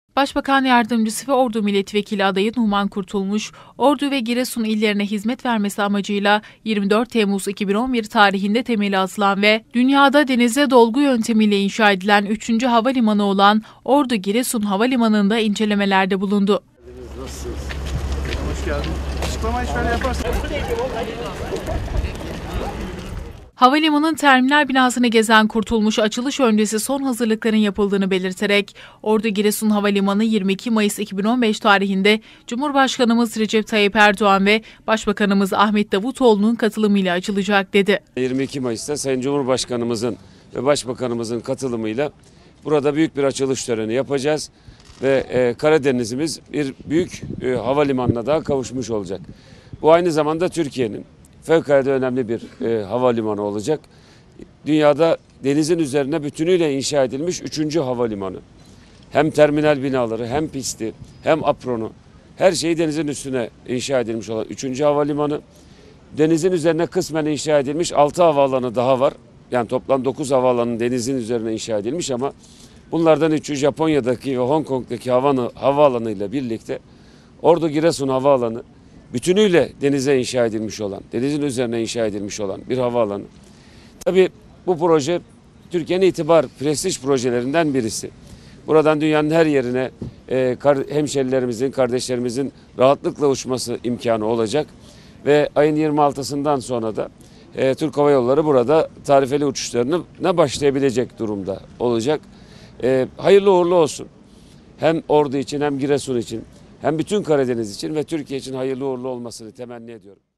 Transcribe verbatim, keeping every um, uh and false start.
Başbakan Yardımcısı ve Ordu Milletvekili adayı Numan Kurtulmuş, Ordu ve Giresun illerine hizmet vermesi amacıyla yirmi dört Temmuz iki bin on bir tarihinde temeli atılan ve dünyada denize dolgu yöntemiyle inşa edilen üçüncü havalimanı olan Ordu Giresun Havalimanı'nda incelemelerde bulundu. Nasılsınız? Hoş geldin. Açıklamayı şöyle yaparsın. Havalimanı'nın terminal binasını gezen Kurtulmuş, açılış öncesi son hazırlıkların yapıldığını belirterek, Ordu Giresun Havalimanı yirmi iki Mayıs iki bin on beş tarihinde Cumhurbaşkanımız Recep Tayyip Erdoğan ve Başbakanımız Ahmet Davutoğlu'nun katılımıyla açılacak dedi. yirmi iki Mayıs'ta Sayın Cumhurbaşkanımızın ve Başbakanımızın katılımıyla burada büyük bir açılış töreni yapacağız ve e, Karadenizimiz bir büyük e, havalimanına daha kavuşmuş olacak. Bu aynı zamanda Türkiye'nin fevkalade önemli bir e, havalimanı olacak. Dünyada denizin üzerine bütünüyle inşa edilmiş üçüncü havalimanı. Hem terminal binaları, hem pisti, hem apronu, her şeyi denizin üstüne inşa edilmiş olan üçüncü havalimanı. Denizin üzerine kısmen inşa edilmiş altı havaalanı daha var. Yani toplam dokuz havaalanı denizin üzerine inşa edilmiş ama bunlardan üçü Japonya'daki ve Hong Kong'daki havaalanı ile birlikte Ordu Giresun Havaalanı bütünüyle denize inşa edilmiş olan, denizin üzerine inşa edilmiş olan bir havaalanı. Tabii bu proje Türkiye'nin itibar, prestij projelerinden birisi. Buradan dünyanın her yerine e, hemşerilerimizin, kardeşlerimizin rahatlıkla uçması imkanı olacak. Ve ayın yirmi altısından sonra da e, Türk Hava Yolları burada tarifeli uçuşlarına başlayabilecek durumda olacak. E, hayırlı uğurlu olsun. Hem Ordu için, hem Giresun için, hem bütün Karadeniz için ve Türkiye için hayırlı uğurlu olmasını temenni ediyorum.